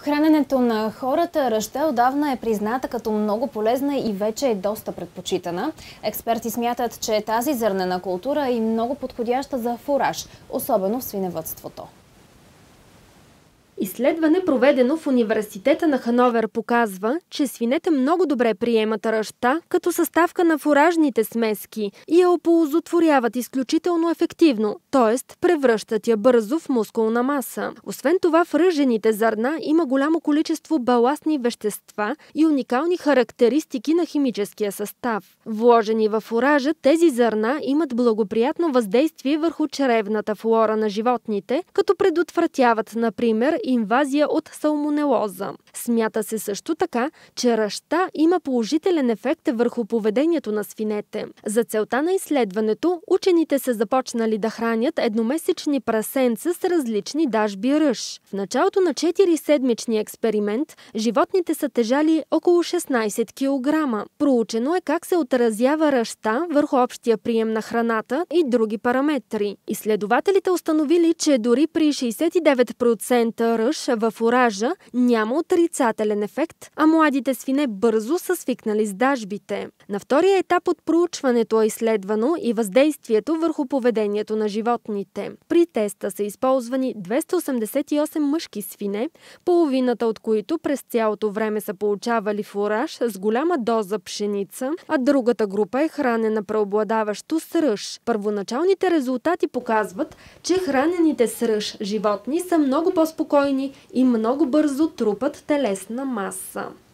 храненето на хората ръжта отдавна е призната като много полезна и вече е доста предпочитана. Експерти смятат, че тази зърнена култура е много подходяща за фураж, особено в свиневъдството. Изследване, проведено в Университета на Хановер, показва, че свинете много добре приемат ръжта като съставка на фуражните смески и я оползотворяват изключително ефективно, т.е. превръщат я бързо в мускулна маса. Освен това, в ръжените зърна има голямо количество баластни вещества и уникални характеристики на химическия състав. Вложени в фуража, тези зърна имат благоприятно въздействие върху чревната флора на животните, като предотвратяват, например, инвазия от салмонелоза. Смята се също така, че ръжта има положителен ефект върху поведението на свинете. За целта на изследването, учените са започнали да хранят едномесечни прасенца с различни дажби ръж. В началото на 4-седмичния експеримент животните са тежали около 16 кг. Проучено е как се отразява ръжта върху общия прием на храната и други параметри. Изследователите установили, че дори при 69% ръж във фуража няма отрицателен ефект, а младите свине бързо са свикнали с дажбите. На втория етап от проучването е изследвано и въздействието върху поведението на животните. При теста са използвани 288 мъжки свине, половината от които през цялото време са получавали фураж с голяма доза пшеница, а другата група е хранена преобладаващо с ръж. Първоначалните резултати показват, че хранените с ръж животни са много по-спокойни и много бързо трупат телесна маса.